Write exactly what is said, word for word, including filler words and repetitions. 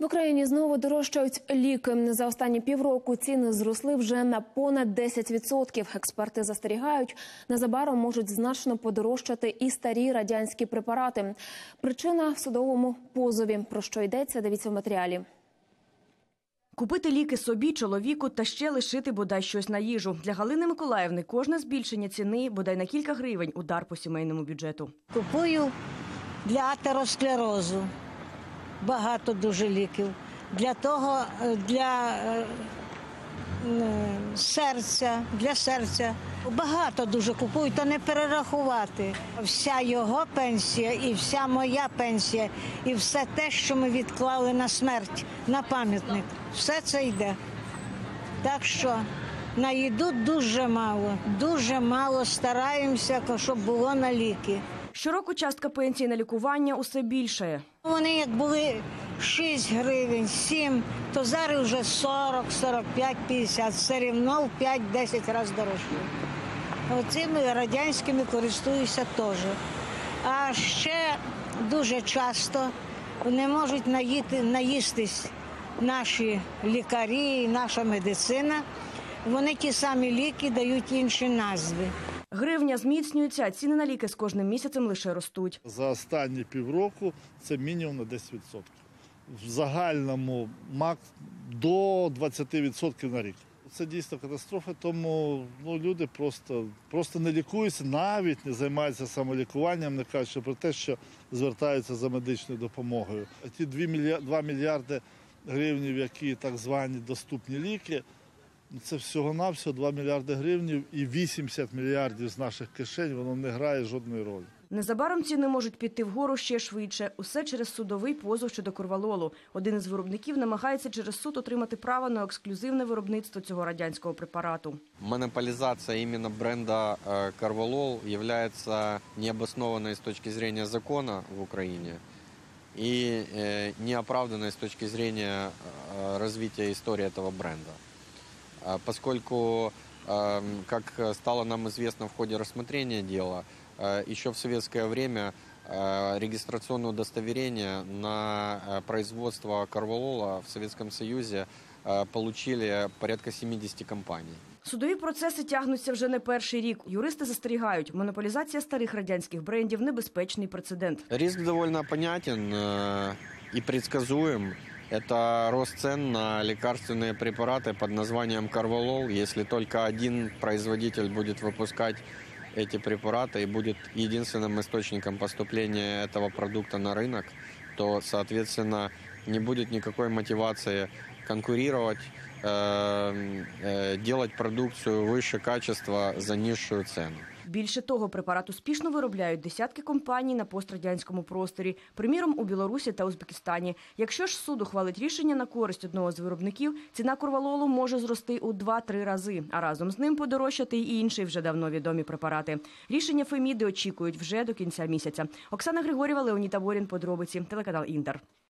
В Україні знову дорожчають ліки. За останні півроку ціни зросли вже на понад десять відсотків. Експерти застерігають, незабаром можуть значно подорожчати і старі радянські препарати. Причина в судовому позові. Про що йдеться, дивіться в матеріалі. Купити ліки собі, чоловіку та ще лишити бодай щось на їжу. Для Галини Миколаївни кожне збільшення ціни бодай на кілька гривень – удар по сімейному бюджету. Купую для атеросклерозу. Багато дуже ліків. Для того, для е, серця, для серця. Багато дуже купую, то не перерахувати. Вся його пенсія і вся моя пенсія, і все те, що ми відклали на смерть, на пам'ятник, все це йде. Так що на їду дуже мало, дуже мало стараємося, щоб було на ліки. Щороку частка пенсії на лікування усе більшає. Вони як були шість гривень, сім, то зараз вже сорок, сорок п'ять, п'ятдесят, все рівно в п'ять-десять разів дорожче. Оцими радянськими користуюся теж. А ще дуже часто не можуть наїти, наїстись наші лікарі, наша медицина. Вони ті самі ліки дають інші назви. Гривня зміцнюється, а ціни на ліки з кожним місяцем лише ростуть. За останні півроку це мінімум на десять відсотків. В загальному макс до двадцяти відсотків на рік. Це дійсно катастрофа, тому ну, люди просто, просто не лікуються, навіть не займаються самолікуванням, не кажучи про те, що звертаються за медичною допомогою. А ті два мільярди гривень, які так звані доступні ліки, це всього-навсього два мільярди гривень і вісімдесят мільярдів з наших кишень, воно не грає жодної ролі. Незабаром ціни можуть піти вгору ще швидше. Усе через судовий позов щодо корвалолу. Один із виробників намагається через суд отримати право на ексклюзивне виробництво цього радянського препарату. Монополизация именно бренда «Корвалол» является необоснованной с точки зрения закона в Украине и неоправданной с точки зрения развития истории этого бренда. Поскольку, как стало нам известно в ходе рассмотрения дела, еще в советское время регистрационное удостоверение на производство корвалола в Советском Союзе получили порядка сімдесят компаній. Судові процеси тягнуться вже не перший рік. Юристи застерігають, монополізація старих радянських брендів – небезпечний прецедент. Риск довольно понятен и предсказуем. Это рост цен на лекарственные препараты под названием «Корвалол». Если только один производитель будет выпускать эти препараты и будет единственным источником поступления этого продукта на рынок, то, соответственно, не будет никакой мотивации конкурировать, э, э, делать продукцию выше качества за низшую цену. Більше того, препарат успішно виробляють десятки компаній на пострадянському просторі, приміром у Білорусі та Узбекистані. Якщо ж суд ухвалить рішення на користь одного з виробників, ціна корвалолу може зрости у два-три рази, а разом з ним подорожчати й інші вже давно відомі препарати. Рішення Феміди очікують вже до кінця місяця. Оксана Григорєва, Леонід Таборін, подробиці, телеканал «Інтер».